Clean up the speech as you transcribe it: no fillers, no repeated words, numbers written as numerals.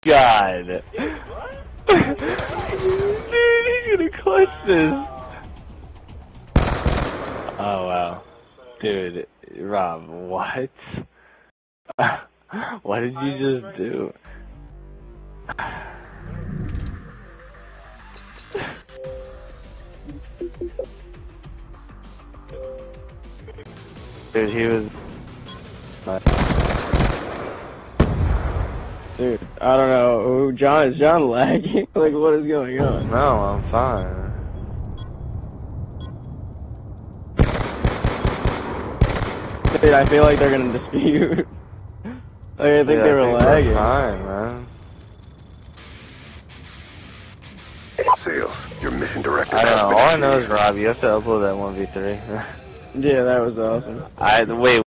God. Dude, he's gonna clutch this. Oh wow. Dude, Rob, what? What did you just do? Dude, he was... Dude, I don't know. Is John lagging? Like, what is going on? No, I'm fine. Dude, I feel like they're gonna dispute. Like, I think they were lagging. Fine, man. Sales, your mission directive I don't has know. been All I achieved. know is, Rob, you have to upload that 1v3. Yeah, that was awesome. Wait.